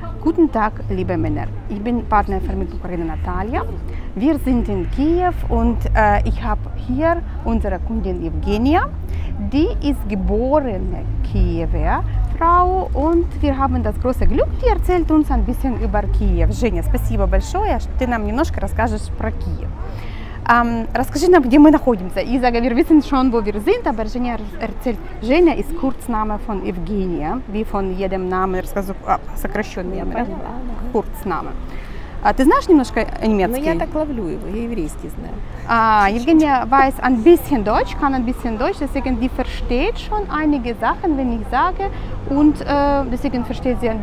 Guten Tag, liebe Männer. Ich bin Partnervermittlerin Natalia. Wir sind in Kiew und ich habe hier unsere Kundin Evgenia. Die ist geborene Kiewer Frau und wir haben das große Glück, die erzählt uns ein bisschen über Kiew. Женя, спасибо большое, что ты нам немножко расскажешь про Киев. Расскажи нам, где мы находимся. Ich sage, wir wissen schon, wo wir sind, aber Женя erzählt. Женя ist Kurzname von Evgenia, wie von jedem Namen, сокращенный Kurzname. Ты знаешь немножко немецкий? Ну, я так ловлю его, я еврейский знаю. Evgenia weiß ein bisschen Deutsch, kann ein bisschen Deutsch, deswegen die versteht schon einige Sachen, wenn ich sage, und deswegen versteht sie ein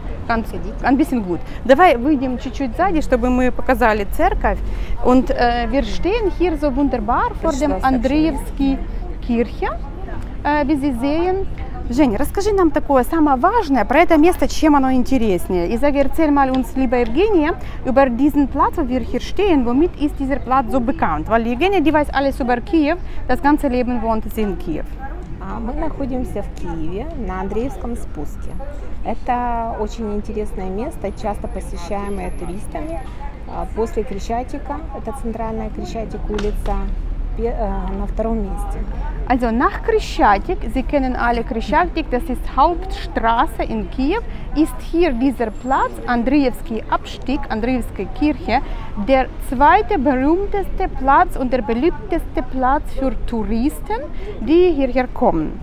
bisschen gut. Давай выйдем чуть-чуть сзади, чтобы мы показали церковь. Und wir stehen hier so wunderbar vor dem Andreevsky Kirche, wie Sie sehen. Женя, расскажи нам такое самое важное про это место, чем оно интереснее. И sage, erzähl mal uns, liebe Evgenia, über diesen Platz, wo wir hier stehen, womit ist dieser Platz so bekannt? Weil Evgenia, die weiß alles über Kiew, das ganze Leben wohnt sie in Kiew. Мы находимся в Киеве на Андреевском спуске. Это очень интересное место, часто посещаемое туристами. После Крещатика, это центральная Крещатик улица, на втором месте. Also nach Krещатик, Sie kennen alle Krещатик, das ist Hauptstraße in Kiew, ist hier dieser Platz, Andreevsky Abstieg, Andreevsky Kirche, der zweite berühmteste Platz und der beliebteste Platz für Touristen, die hierher kommen.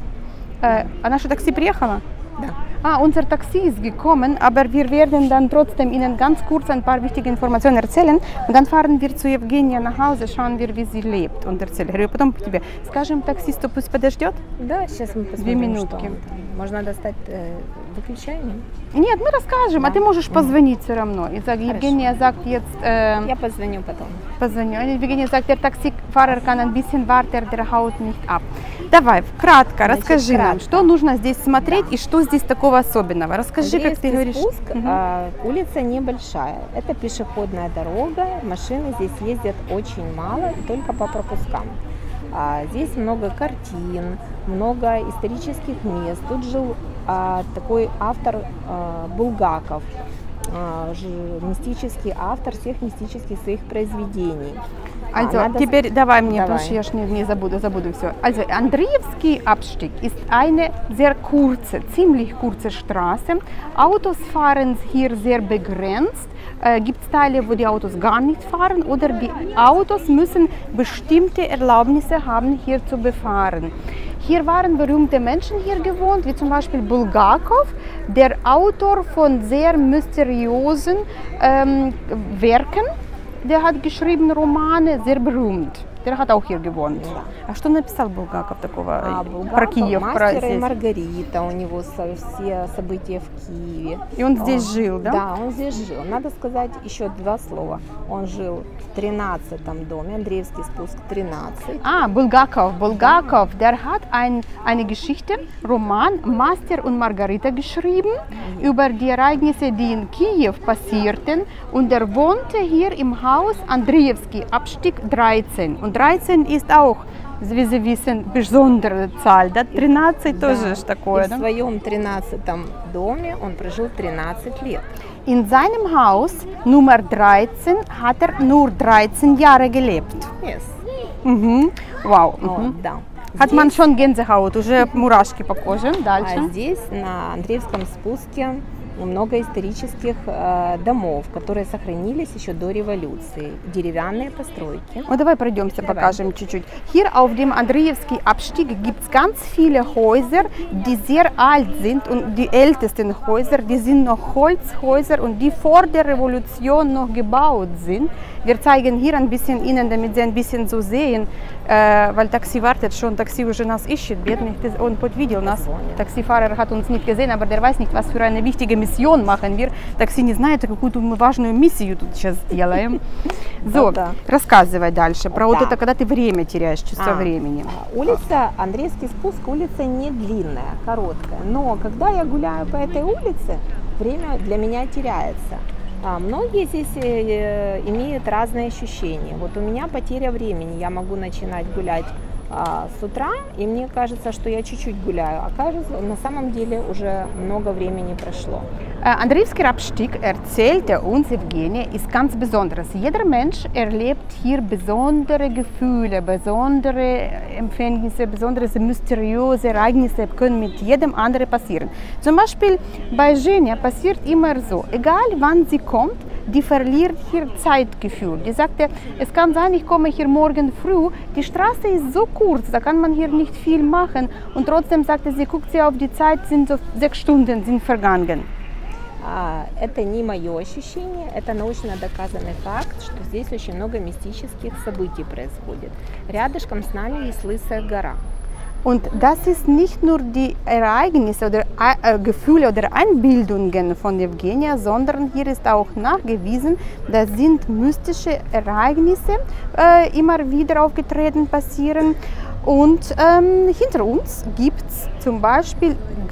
Наше такси приехало? Да. Unser Taxi ist gekommen, aber wir werden dann trotzdem Ihnen ganz kurz ein paar wichtige Informationen erzählen und dann fahren wir zu Evgenia nach Hause, schauen wir, wie sie lebt und erzählen. И потом к тебе. Скажем таксисту, пусть подождет? Да, сейчас мы посмотрим, 2 минутки. Можно достать выключение? Нет, мы расскажем, Да. А ты можешь позвонить все равно. И sage, Evgenia sagt jetzt... Я позвоню потом. Позвоню. Evgenia sagt, der Taxifahrer kann ein bisschen warten, der haut nicht ab. Давай, кратко, расскажи нам, что нужно здесь смотреть и что здесь такого особенного. Расскажи, как ты говоришь. Спуск, улица небольшая, это пешеходная дорога, машины здесь ездят очень мало, только по пропускам. Здесь много картин, много исторических мест. Тут жил такой автор Булгаков, мистический автор всех мистических своих произведений. Also, теперь давай мне, потому что я ж не забуду все. Also, Andreevsky Abstieg ist eine sehr kurze, ziemlich kurze Straße. Autos fahren hier sehr begrenzt. Gibt es Teile, wo die Autos gar nicht fahren oder die Autos müssen bestimmte Erlaubnisse haben, hier zu befahren. Hier waren berühmte Menschen hier gewohnt, wie zum Beispiel Bulgakov, der Autor von sehr mysteriösen Werken. Der hat geschrieben Romane, sehr berühmt. Der hat auch hier gewohnt. Да. А что написал Булгаков такого про Булгаков, Киев? «Мастер и Маргарита», у него все события в Киеве. И он здесь жил, да? Да, он здесь жил. Надо сказать еще 2 слова. Он жил в 13-м доме, Andreevsky Спуск 13. Bulgakov, der hat eine Geschichte, Roman Master und Margarita geschrieben, über die Ereignisse, die in Kiew passierten, und er wohnte hier im Haus Andreevsky Abstieg 13. Und 13 ist auch, wie Sie wissen, besondere Zahl, да? 13 тоже ж такое, И в своем 13-м доме он прожил 13 лет. In seinem Haus Nummer 13 hat er nur 13 Jahre gelebt. Yes. Wow. Да. Hat man schon Gänsehaut, уже мурашки по коже. Дальше. А здесь, на Андреевском спуске, много исторических домов, которые сохранились еще до революции, деревянные постройки. Ну, давай пройдемся, покажем чуть-чуть. Hier auf dem Andreevsky Abstieg gibt es ganz viele Häuser, die sehr alt sind, und die ältesten Häuser, die sind noch Holzhäuser und die vor der Revolution noch gebaut sind. Wir zeigen hier ein bisschen Ihnen, damit Sie ein bisschen so sehen, weil Taxi wartet schon, Taxi уже нас ищет, бедный, он подвидел нас. Taxifahrer hat uns nicht gesehen, aber der weiß nicht, was für eine wichtige Mission machen wir. Такси не знает, какую-то мы важную миссию тут сейчас сделаем. So, рассказывай дальше про вот это, когда ты время теряешь, чувство времени. Улица, Андреевский спуск, улица не длинная, короткая, но когда я гуляю по этой улице, время для меня теряется. Многие здесь имеют разные ощущения. Вот у меня потеря времени, я могу начинать гулять с утра, и мне кажется, что я чуть-чуть гуляю, а кажется, на самом деле уже много времени прошло. Andreevskiy Abstieg, erzählte uns Evgenia, ist ganz besonderes. Jeder Mensch erlebt hier besondere Gefühle, besondere Empfängnisse, besondere mysteriöse Ereignisse können mit jedem anderen passieren. Zum Beispiel bei Genia passiert immer so, egal wann sie kommt, die verliert hier Zeitgefühl. Die sagte, es kann sein, ich komme hier morgen früh, die Straße ist so kurz, da kann man hier nicht viel machen. Und trotzdem sagte sie, guckt sie auf die Zeit, sind so 6 Stunden sind vergangen. Это не мое ощущение, это научно доказанный факт, что здесь очень много мистических событий происходит. Рядышком с нами есть Лысая гора. Und das ist nicht nur die Ereignisse oder Gefühle oder Einbildungen von Evgenia, sondern hier ist auch nachgewiesen, das sind mystische Ereignisse, immer wieder aufgetreten passieren. Und hinter uns gibt es zum Beispiel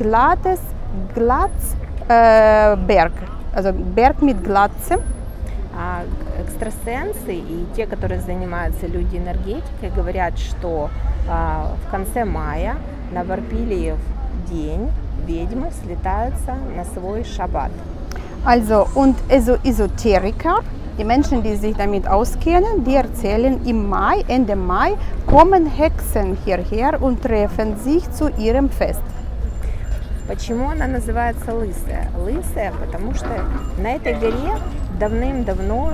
Berg, also Berg mit Glatze. Экстрасенсы и те, которые занимаются люди-энергетикой, говорят, что в конце мая на Варпилиев день ведьмы слетаются на свой шаббат. Also, und Esoteriker, die Menschen, die sich damit auskennen, die erzählen, im Mai, Ende Mai, kommen Hexen hierher und treffen sich zu ihrem Fest. Почему она называется Лысая? Лысая, потому что на этой горе давным-давно,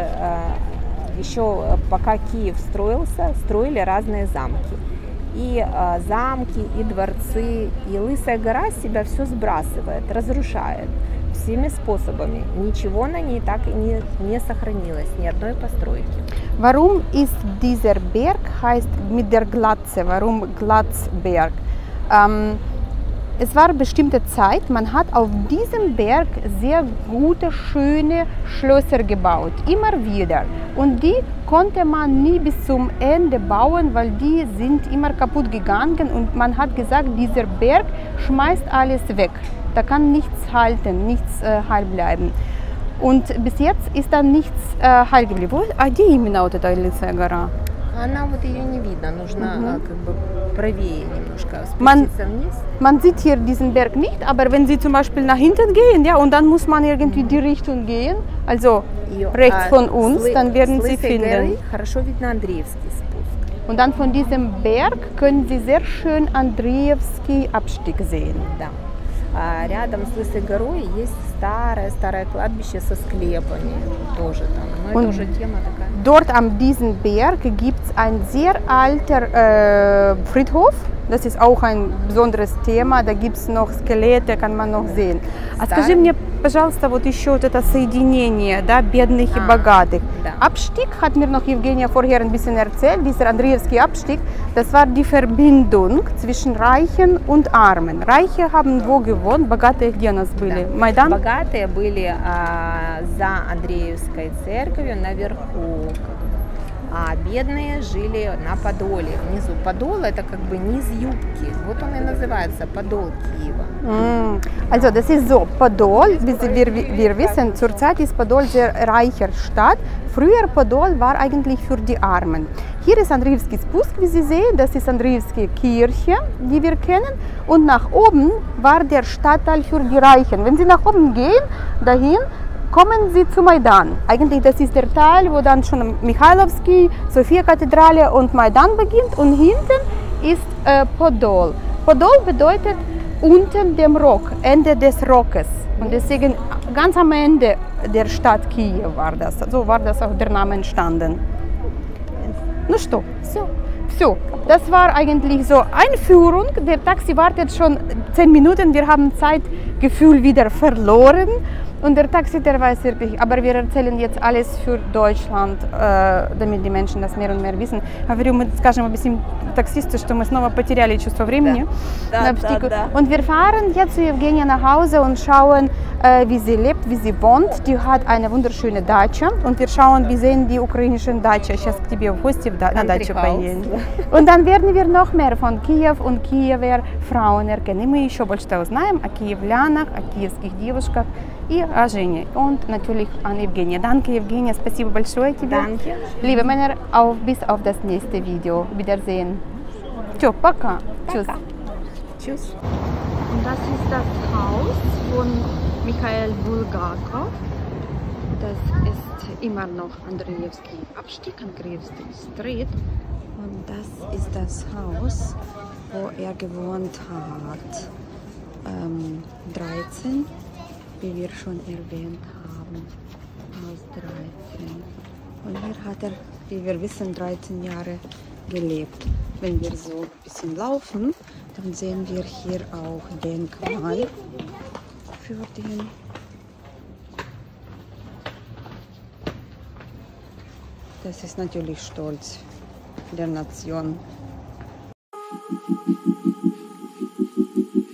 еще пока Киев строился, строили разные замки. И замки, и дворцы, и Лысая гора с себя все сбрасывает, разрушает всеми способами. Ничего на ней так и не сохранилось, ни одной постройки. Warum ist dieser Berg heißt mit der Glatze? Warum Glatzberg? Es war eine bestimmte Zeit, man hat auf diesem Berg sehr gute, schöne Schlösser gebaut, immer wieder. Und die konnte man nie bis zum Ende bauen, weil die sind immer kaputt gegangen und man hat gesagt, dieser Berg schmeißt alles weg. Da kann nichts halten, nichts heil bleiben. Und bis jetzt ist da nichts heil geblieben. Где именно вот эта Лысая гора? Она вот ее не видно, нужно как бы правее немножко спуститься вниз. Man sieht hier diesen Berg nicht, aber wenn Sie zum Beispiel nach hinten gehen, ja, und dann muss man irgendwie die Richtung gehen, also rechts von uns, dann werden Sie finden. Хорошо видно Андреевский спуск. Und dann von diesem Berg können Sie sehr schön Andreevskiy Abstieg sehen. Да. Рядом с Лысой горой есть старое кладбище со склепами, тоже там. Но это уже тема такая. Dort an diesem Berg gibt es ein sehr alter Friedhof. Das ist auch ein besonderes Thema. Da gibt es noch Skelette, kann man noch sehen. А скажи мне, пожалуйста, вот еще вот это соединение, да, бедных и богатых. Да. Abstieg hat mir noch Evgenia vorher ein bisschen erzählt. Dieser Andreevskiy Abstieg, das war die Verbindung zwischen Reichen und Armen. Reiche haben wo gewohnt, богатые где у нас были? Майдан? Богатые были за Андреевской церковью наверху, а бедные жили на Подоле, внизу. Подол — это как бы низ юбки, вот он и называется Подол Киева. Also das ist so, Podol, wir wissen, zurzeit ist Podol sehr reicher Stadt. Früher Podol war eigentlich für die Armen. Hier ist Andreevskiy Spust, wie Sie sehen, das ist Andreevskiy Kirche, die wir kennen. Und nach oben war der Stadtteil für die Reichen. Wenn Sie nach oben gehen, dahin, kommen Sie zu Maidan. Eigentlich das ist der Teil, wo dann schon Michailovsky, Sophia-Kathedrale und Maidan beginnt. Und hinten ist Podol. Podol bedeutet unter dem Rock, Ende des Rockes. Und deswegen ganz am Ende der Stadt Kiew war das. So war das auch der Name entstanden. Ну что, все. Das war eigentlich so Einführung. Der Taxi wartet schon 10 Minuten. Wir haben Zeitgefühl wieder verloren. Und der Taxi, der weiß wirklich, aber wir erzählen jetzt alles für Deutschland, damit die Menschen das mehr und mehr wissen. Говорю, мы скажем, объясним таксисту, что мы снова потеряли чувство времени. Да. Und wir fahren jetzt zu Evgenia nach Hause und schauen, wie sie lebt, wie sie wohnt. Die hat eine wunderschöne Datscha. Und wir schauen, wie sehen die ukrainischen Datscha. Сейчас к тебе в гости на дачу поедем. Und dann werden wir noch mehr von Kiew und Kiewer Frauen erkennen. И мы еще больше узнаем о киевлянах, о киевских девушках и о Жене. Und natürlich an Evgenia. Danke, Evgenia. Спасибо большое тебе. Danke. Liebe Männer, bis auf das nächste Video. Wiedersehen. Все, пока. Tschüss. Пока. Tschüss. Und das ist das Haus von Michail Bulgakov. Das ist immer noch Andrejewski Abstieg, Andrejewski Street. Und das ist das Haus, wo er gewohnt hat. 13, wie wir schon erwähnt haben. Haus 13. Und hier hat er, wie wir wissen, 13 Jahre gelebt. Wenn wir so ein bisschen laufen, dann sehen wir hier auch Denkmal für den. Das ist natürlich Stolz der Nation.